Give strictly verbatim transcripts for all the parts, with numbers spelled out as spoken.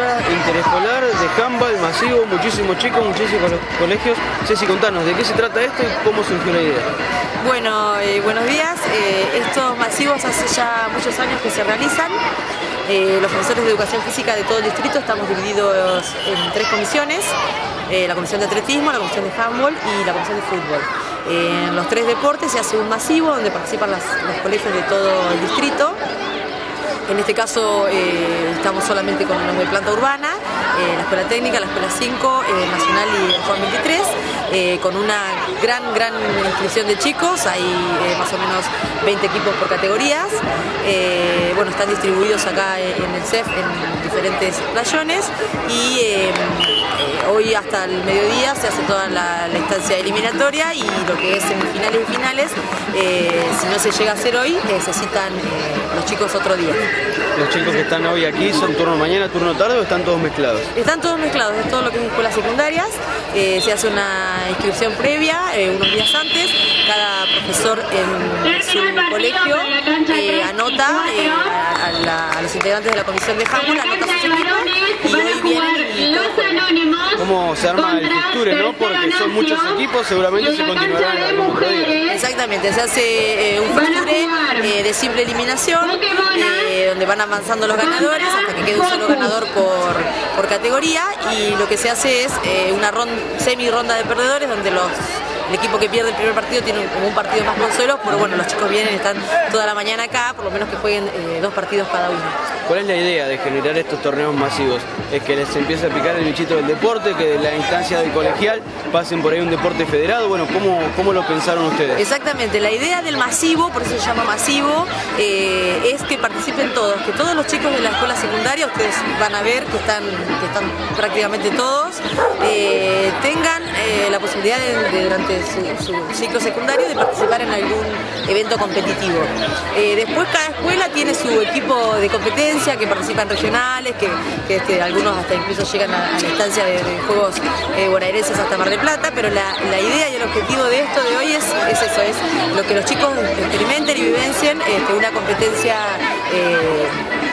Interescolar de handball masivo, muchísimos chicos, muchísimos colegios. Ceci, contanos, ¿de qué se trata esto y cómo surgió la idea? Bueno, eh, buenos días. Eh, estos masivos hace ya muchos años que se realizan. Eh, los profesores de educación física de todo el distrito estamos divididos en tres comisiones. Eh, la comisión de atletismo, la comisión de handball y la comisión de fútbol. Eh, en los tres deportes se hace un masivo donde participan las, los colegios de todo el distrito. En este caso eh, estamos solamente con los de planta urbana, eh, la escuela técnica, la escuela cinco, eh, nacional y el Juan veintitrés, eh, con una gran, gran inscripción de chicos, hay eh, más o menos veinte equipos por categorías. Eh, bueno, están distribuidos acá en el C E F en diferentes playones y eh, eh, hoy hasta el mediodía se hace toda la, la instancia eliminatoria y lo que es semifinales y finales, eh, si no se llega a hacer hoy, necesitan eh, los chicos otro día. ¿Los chicos que están hoy aquí son turno mañana, turno tarde o están todos mezclados? Están todos mezclados, es todo lo que es escuelas secundarias. Eh, se hace una inscripción previa eh, unos días antes. Cada profesor en su colegio eh, anota eh, a, a, la, a los integrantes de la comisión de handball, anota sus equipos y hoy vienen y todos juegan. ¿Cómo se arma el fixture, no? Porque son muchos equipos, seguramente se continuarán en algún otro día. Exactamente, se hace eh, un fixture eh, de simple eliminación, eh, donde van avanzando los ganadores hasta que quede un solo ganador por, por categoría, y lo que se hace es eh, una ronda, semi ronda de perdedores donde los el equipo que pierde el primer partido tiene como un partido más consuelo, pero bueno, los chicos vienen, están toda la mañana acá, por lo menos que jueguen eh, dos partidos cada uno. ¿Cuál es la idea de generar estos torneos masivos? ¿Es que les empiece a picar el bichito del deporte, que de la instancia del colegial pasen por ahí un deporte federado? Bueno, ¿cómo, cómo lo pensaron ustedes? Exactamente, la idea del masivo, por eso se llama masivo, eh, es que participen todos, que todos los chicos de la escuela secundaria, ustedes van a ver que están, que están prácticamente todos, eh, tengan eh, la posibilidad de, de durante Su, su ciclo secundario de participar en algún evento competitivo. Eh, después cada escuela tiene su equipo de competencia que participan regionales, que, que este, algunos hasta incluso llegan a, a la instancia de, de juegos eh, bonaerenses hasta Mar del Plata, pero la, la idea y el objetivo de esto de hoy es, es eso, es lo que los chicos experimenten y vivencien, este, una competencia eh,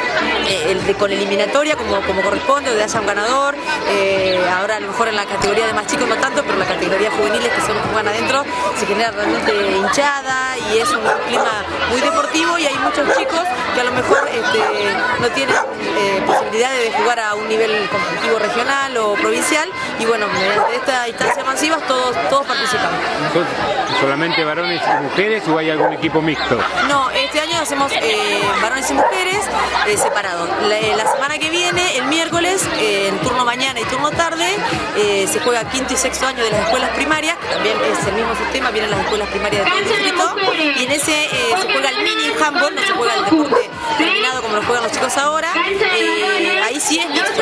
El de, con eliminatoria como, como corresponde, donde haya un ganador. Eh, ahora a lo mejor en la categoría de más chicos no tanto, pero en la categoría juveniles, que son los que juegan adentro, se genera realmente hinchada y es un clima muy deportivo, y hay muchos chicos que a lo mejor este, no tienen eh, posibilidad de jugar a un nivel competitivo regional o provincial, y bueno, mediante esta instancia masiva todos, todos participan. ¿Solamente varones y mujeres o hay algún equipo mixto? No, este año hacemos eh, varones y mujeres eh, separados. La, la semana que viene, el miércoles, eh, en turno mañana y turno tarde, eh, se juega quinto y sexto año de las escuelas primarias, que también es el mismo sistema, vienen las escuelas primarias de todo el distrito, y en ese eh, se juega el mini handball, no se juega el deporte terminado como lo juegan los chicos ahora, eh, ahí sí es mixto.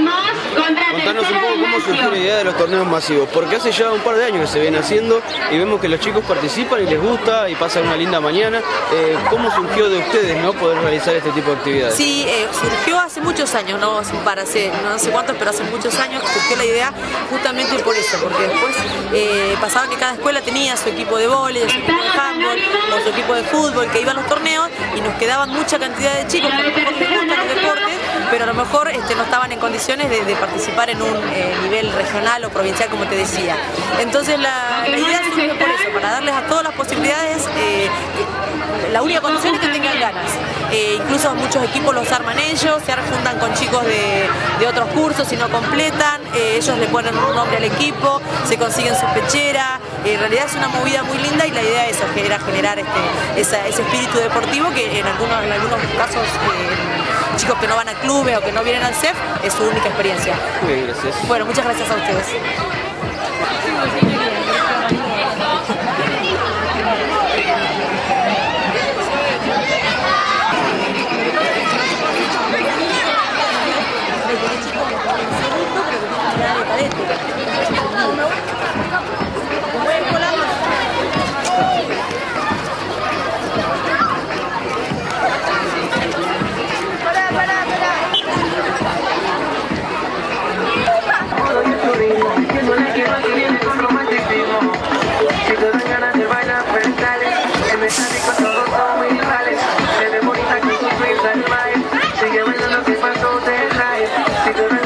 Contanos un poco cómo surgió la idea de los torneos masivos, porque hace ya un par de años que se viene haciendo y vemos que los chicos participan y les gusta y pasan una linda mañana. Eh, ¿Cómo surgió de ustedes, no, poder realizar este tipo de actividades? Sí, eh, surgió hace muchos años, no para hace, no sé cuántos, pero hace muchos años surgió la idea justamente por eso, porque después eh, pasaba que cada escuela tenía su equipo de vóley, su equipo de handball o su equipo de fútbol que iban a los torneos, y nos quedaban mucha cantidad de chicos que a lo mejor les gustan los deportes, pero a lo mejor este, no estaban en condiciones de, de participar en un eh, nivel regional o provincial, como te decía. Entonces la, la idea surgió por eso, para darles a todas las posibilidades. Eh, La única condición es que tengan ganas. Eh, incluso muchos equipos los arman ellos, se juntan con chicos de, de otros cursos y no completan, eh, ellos le ponen un nombre al equipo, se consiguen su pechera. Eh, en realidad es una movida muy linda, y la idea es era generar este, esa, ese espíritu deportivo que en algunos, en algunos casos eh, chicos que no van a clubes o que no vienen al C E F es su única experiencia. Muy bien, gracias. Bueno, muchas gracias a ustedes. Sigue bailando que pasó de raíz.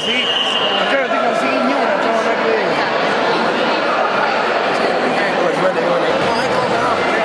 así. Acá no tengo así ni una, chavo, no hay que ver. Bueno, vale, vale. No, hay cosa, no, pero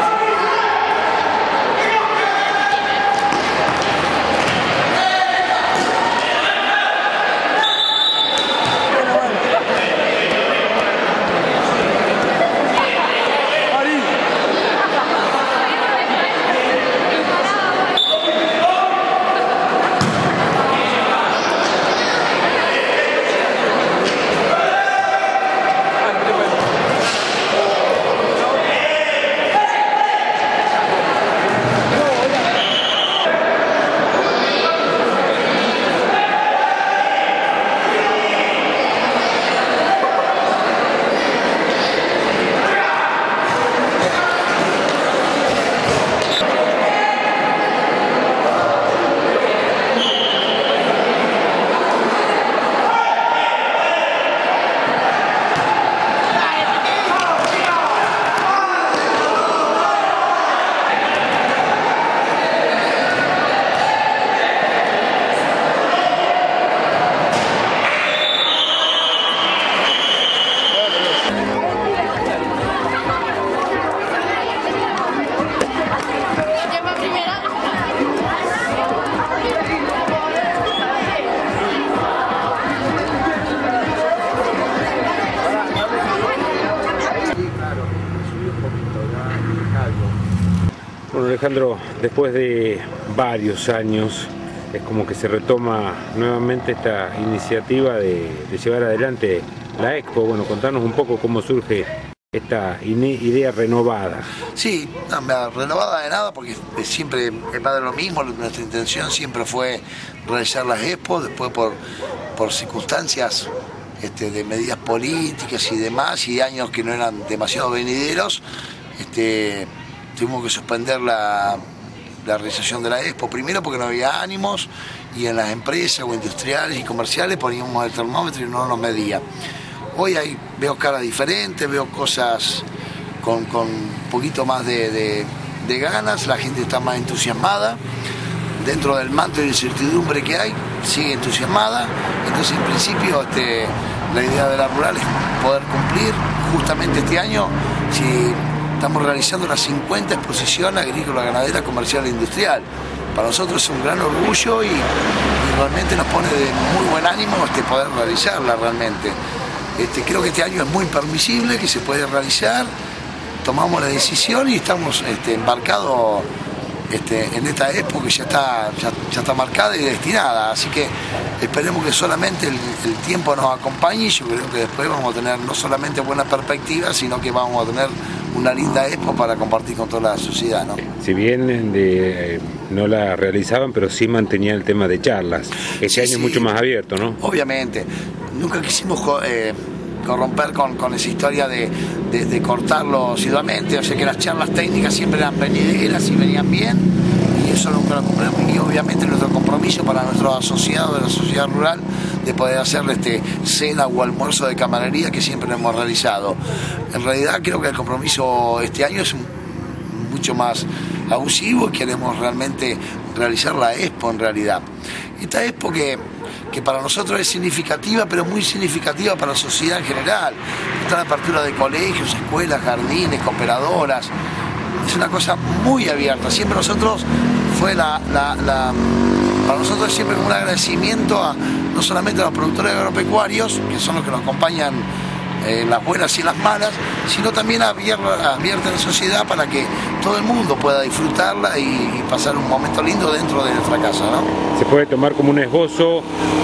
Bueno, Alejandro, después de varios años es como que se retoma nuevamente esta iniciativa de, de llevar adelante la Expo. Bueno, contanos un poco cómo surge esta idea renovada. Sí, no, renovada de nada, porque siempre es más de lo mismo. Nuestra intención siempre fue realizar las Expo, después por, por circunstancias este, de medidas políticas y demás, y años que no eran demasiado venideros, este, tuvimos que suspender la, la realización de la Expo, primero porque no había ánimos, y en las empresas o industriales y comerciales poníamos el termómetro y no nos medía. Hoy hay, veo caras diferentes, veo cosas con, con un poquito más de, de, de ganas, la gente está más entusiasmada, dentro del manto de incertidumbre que hay, sigue entusiasmada. Entonces, en principio, este, la idea de la rural es poder cumplir justamente este año. Si estamos realizando las cincuenta exposiciones agrícola, ganadera, comercial e industrial. Para nosotros es un gran orgullo y, y realmente nos pone de muy buen ánimo este, poder realizarla realmente. Este, creo que este año es muy permisible, que se puede realizar. Tomamos la decisión y estamos este, embarcados este, en esta Expo que ya está, ya, ya está marcada y destinada. Así que esperemos que solamente el, el tiempo nos acompañe, y yo creo que después vamos a tener no solamente buena perspectiva, sino que vamos a tener una linda Expo para compartir con toda la sociedad, ¿no? Si bien de, eh, no la realizaban, pero sí mantenían el tema de charlas. Este sí, año sí, es mucho más abierto, ¿no? Obviamente. Nunca quisimos eh, corromper con, con esa historia de, de, de cortarlo asiduamente. O sea que las charlas técnicas siempre eran venideras y venían bien, y eso nunca lo cumplimos. Y obviamente nuestro compromiso para nuestros asociados de la sociedad rural de poder hacerle este cena o almuerzo de camaradería que siempre lo hemos realizado. En realidad creo que el compromiso este año es mucho más abusivo y queremos realmente realizar la Expo en realidad. Esta Expo que, que para nosotros es significativa, pero muy significativa para la sociedad en general. Está la apertura de colegios, escuelas, jardines, cooperadoras. Es una cosa muy abierta. Siempre nosotros fue la, la, la para nosotros siempre un agradecimiento a, no solamente a los productores agropecuarios, que son los que nos acompañan en eh, las buenas y las malas, sino también abierta, abierta a la sociedad para que todo el mundo pueda disfrutarla y, y pasar un momento lindo dentro de nuestra casa, ¿no? Se puede tomar como un esbozo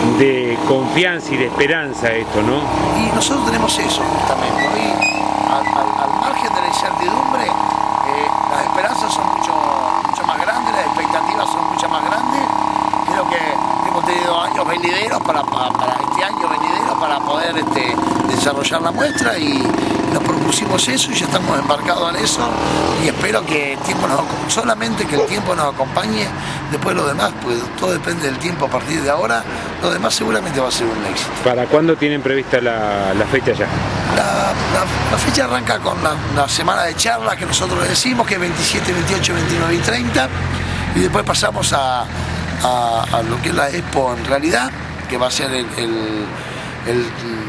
de confianza y de esperanza esto, ¿no? Y nosotros tenemos eso justamente. Hoy, al, al, al margen de la incertidumbre, eh, las esperanzas son mucho, mucho más grandes, las expectativas son mucho más grandes. Creo que hemos tenido años venideros para, para, para este año venidero para poder este, desarrollar la muestra, y nos propusimos eso y ya estamos embarcados en eso, y espero que el tiempo nos, solamente que el tiempo nos acompañe. Después lo demás, pues todo depende del tiempo a partir de ahora, lo demás seguramente va a ser un éxito. ¿Para cuándo tienen prevista la, la fecha ya? La, la, la fecha arranca con la, la semana de charlas que nosotros le decimos, que es veintisiete, veintiocho, veintinueve y treinta, y después pasamos a A, a lo que es la Expo en realidad, que va a ser el, el, el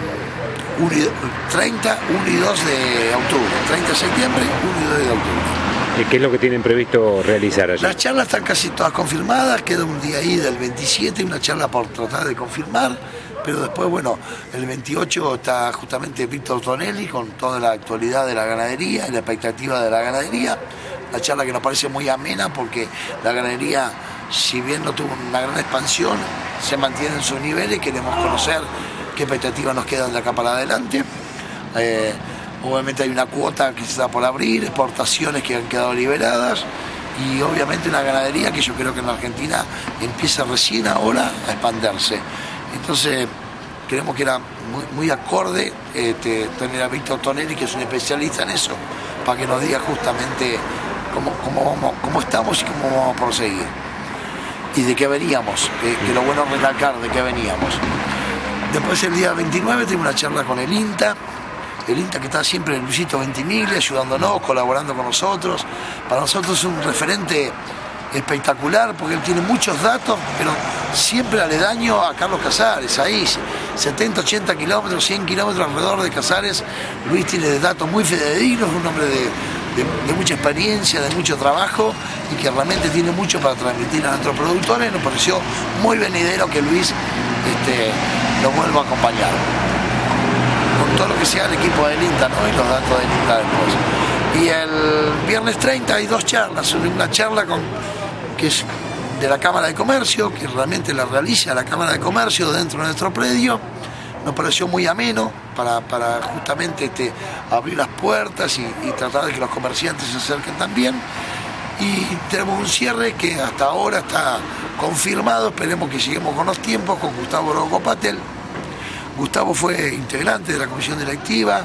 treinta, uno y dos de octubre, treinta de septiembre, uno y dos de octubre. ¿Qué es lo que tienen previsto realizar allí? Las charlas están casi todas confirmadas, queda un día ahí del veintisiete, una charla por tratar de confirmar, pero después, bueno, el veintiocho está justamente Víctor Tonelli con toda la actualidad de la ganadería y la expectativa de la ganadería. Una charla que nos parece muy amena porque la ganadería, si bien no tuvo una gran expansión, se mantiene en sus niveles y queremos conocer qué expectativas nos quedan de acá para adelante. Eh, obviamente hay una cuota que se está por abrir, exportaciones que han quedado liberadas y obviamente una ganadería que yo creo que en la Argentina empieza recién ahora a expandirse. Entonces creemos que era muy, muy acorde este, tener a Víctor Tonelli, que es un especialista en eso, para que nos diga justamente cómo, cómo, vamos, cómo estamos y cómo vamos a proseguir. Y de qué veníamos, que, que lo bueno es recalcar de qué veníamos. Después el día veintinueve tengo una charla con el INTA, el INTA que está siempre en Luisito Ventimiglia, ayudándonos, colaborando con nosotros. Para nosotros es un referente espectacular porque él tiene muchos datos, pero siempre aledaño a Carlos Casares, ahí, setenta, ochenta kilómetros, cien kilómetros alrededor de Casares. Luis tiene datos muy fidedignos, un hombre de, de, de mucha experiencia, de mucho trabajo y que realmente tiene mucho para transmitir a nuestros productores. Nos pareció muy venidero que Luis este, lo vuelva a acompañar. Con todo lo que sea el equipo del INTA, ¿no? Y los datos del INTA después. Y el viernes treinta hay dos charlas, una charla con, que es de la Cámara de Comercio, que realmente la realiza la Cámara de Comercio dentro de nuestro predio. Nos pareció muy ameno para, para justamente este, abrir las puertas y, y tratar de que los comerciantes se acerquen también. Y tenemos un cierre que hasta ahora está confirmado, esperemos que lleguemos con los tiempos, con Gustavo Rocopatel. Gustavo fue integrante de la comisión directiva,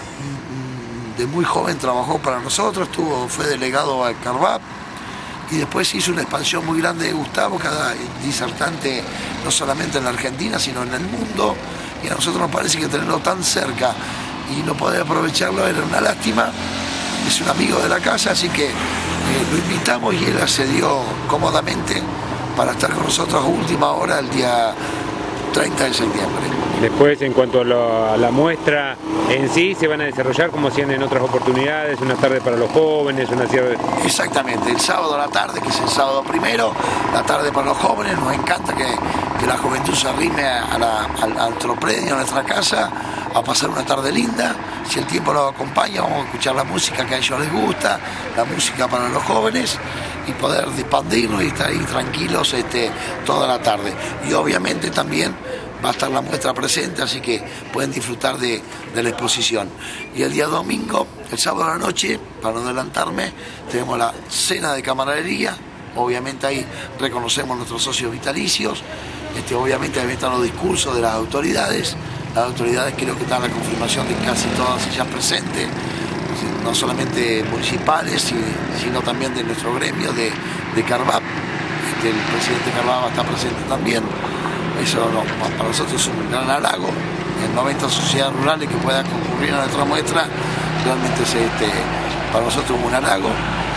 de muy joven trabajó para nosotros, tuvo, fue delegado al Carvap y después hizo una expansión muy grande de Gustavo, cada disertante no solamente en la Argentina sino en el mundo, y a nosotros nos parece que tenerlo tan cerca y no poder aprovecharlo era una lástima. Es un amigo de la casa, así que eh, lo invitamos y él accedió cómodamente para estar con nosotros a última hora el día treinta de septiembre. Después, en cuanto a la, a la muestra en sí, se van a desarrollar como hacían en otras oportunidades, una tarde para los jóvenes, una tarde... Exactamente, el sábado a la tarde, que es el sábado primero, la tarde para los jóvenes. Nos encanta que, que la juventud se arrime a, la, a, a nuestro predio, a nuestra casa, a pasar una tarde linda. Si el tiempo nos acompaña, vamos a escuchar la música que a ellos les gusta, la música para los jóvenes, y poder expandirnos y estar ahí tranquilos este, toda la tarde. Y obviamente también va a estar la muestra presente, así que pueden disfrutar de, de la exposición. Y el día domingo, el sábado a la noche, para no adelantarme, tenemos la cena de camaradería. Obviamente ahí reconocemos nuestros socios vitalicios. Este, obviamente ahí están los discursos de las autoridades. Las autoridades creo que están la confirmación de casi todas ellas presentes, no solamente municipales, sino también de nuestro gremio de, de Carvap. Este, el presidente Carvap está presente también. Eso no, para nosotros es un gran halago. En noventa sociedades rurales que puedan concurrir a nuestra muestra, realmente es este, para nosotros un halago.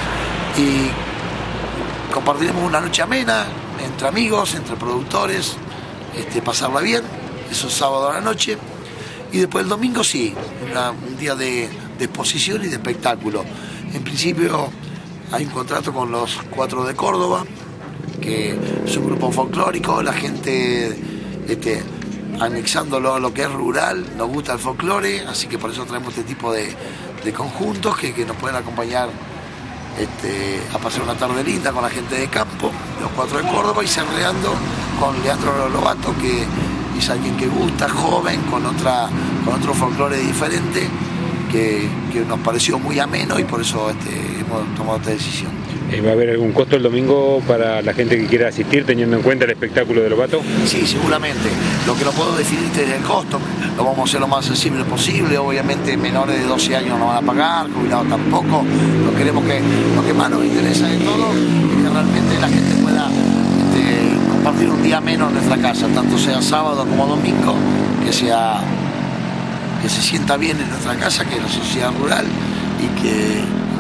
Y compartiremos una noche amena entre amigos, entre productores, este, pasarla bien. Eso es sábado a la noche. Y después el domingo sí, una, un día de, de exposición y de espectáculo. En principio hay un contrato con los Cuatro de Córdoba, que es un grupo folclórico, la gente este, anexándolo a lo que es rural, nos gusta el folclore, así que por eso traemos este tipo de, de conjuntos que, que nos pueden acompañar este, a pasar una tarde linda con la gente de campo, los Cuatro de Córdoba, y cerreando con Leandro Lobato, que es alguien que gusta, joven, con, otra, con otro folclore diferente, que, que nos pareció muy ameno y por eso este, hemos tomado esta decisión. ¿Va a haber algún costo el domingo para la gente que quiera asistir, teniendo en cuenta el espectáculo de Lobato? Sí, seguramente. Lo que no puedo definirte es el costo. Lo vamos a hacer lo más accesible posible. Obviamente menores de doce años no van a pagar, jubilados tampoco. Lo, queremos que, lo que más nos interesa de todo es que realmente la gente pueda este, compartir un día menos en nuestra casa, tanto sea sábado como domingo, que, sea, que se sienta bien en nuestra casa, que es la sociedad rural, y que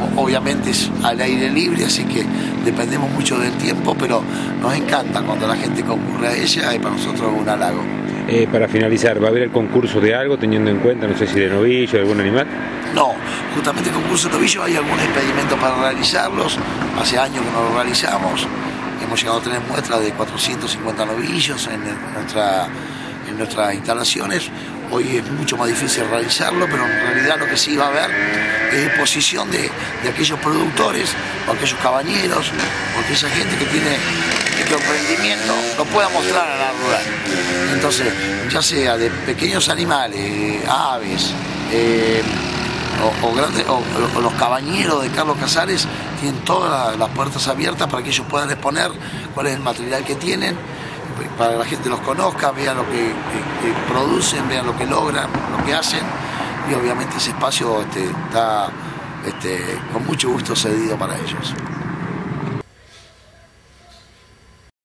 obviamente es al aire libre, así que dependemos mucho del tiempo, pero nos encanta cuando la gente concurre a ella y para nosotros es un halago. Eh, para finalizar, ¿va a haber el concurso de algo teniendo en cuenta, no sé si de novillo, de algún animal? No, justamente el concurso de novillo hay algunos impedimentos para realizarlos, hace años que no lo realizamos, hemos llegado a tener muestras de cuatrocientos cincuenta novillos en, nuestra, en nuestras instalaciones. Hoy es mucho más difícil realizarlo, pero en realidad lo que sí va a haber es exposición de, de aquellos productores, o aquellos cabañeros, o aquella gente que tiene este emprendimiento, lo pueda mostrar a la rural. Entonces, ya sea de pequeños animales, aves, eh, o, o, grandes, o, o los cabañeros de Carlos Casares, tienen todas las, las puertas abiertas para que ellos puedan exponer cuál es el material que tienen, para que la gente los conozca, vean lo que, que, que producen, vean lo que logran, lo que hacen, y obviamente ese espacio este, está este, con mucho gusto cedido para ellos.